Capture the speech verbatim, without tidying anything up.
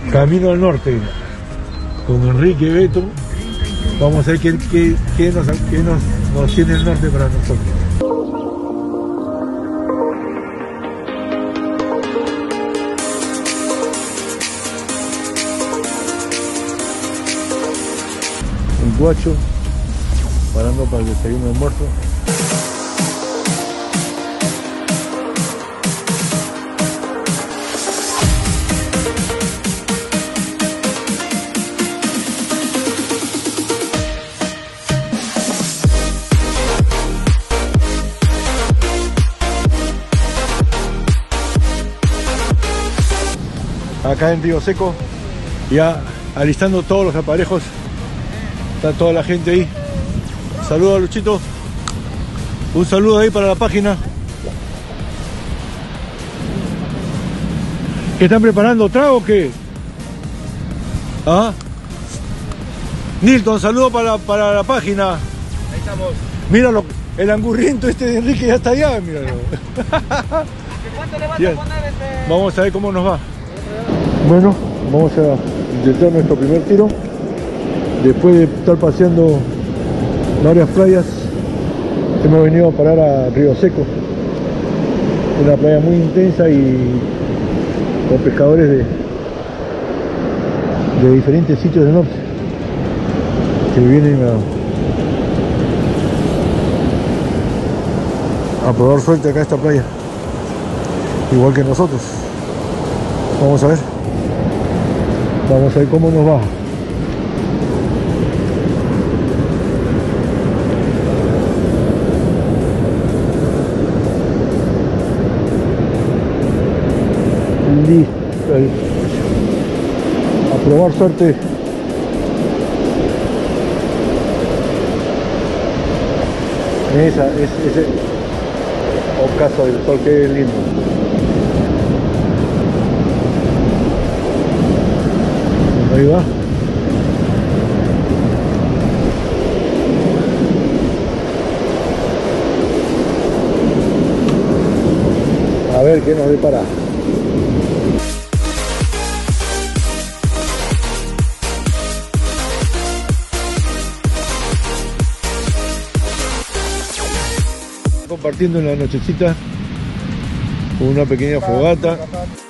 Camino al norte con Enrique Beto. Vamos a ver qué, qué, qué, nos, qué nos, nos tiene el norte para nosotros. Un guacho parando para el desayuno y almuerzo. Acá en Río Seco, ya alistando todos los aparejos. Está toda la gente ahí. Saludos a Luchito. Un saludo ahí para la página. ¿Qué están preparando? ¿Trago o qué? ¿Ah? Nilton, saludo para la, para la página. Ahí estamos. Míralo, el angurriento este de Enrique ya está allá, míralo. ¿Cuánto le vas a poner este? Vamos a ver cómo nos va. Bueno, vamos a intentar nuestro primer tiro. Después de estar paseando varias playas, hemos venido a parar a Río Seco. Una playa muy intensa y con pescadores de, de diferentes sitios del norte que vienen a, a probar suerte acá a esta playa, igual que nosotros. Vamos a ver. Vamos a ver cómo nos va. Listo. A probar suerte. Esa, es, ese ocaso del sol, que lindo. Ahí va. A ver qué nos depara. Compartiendo en la nochecita con una pequeña fogata.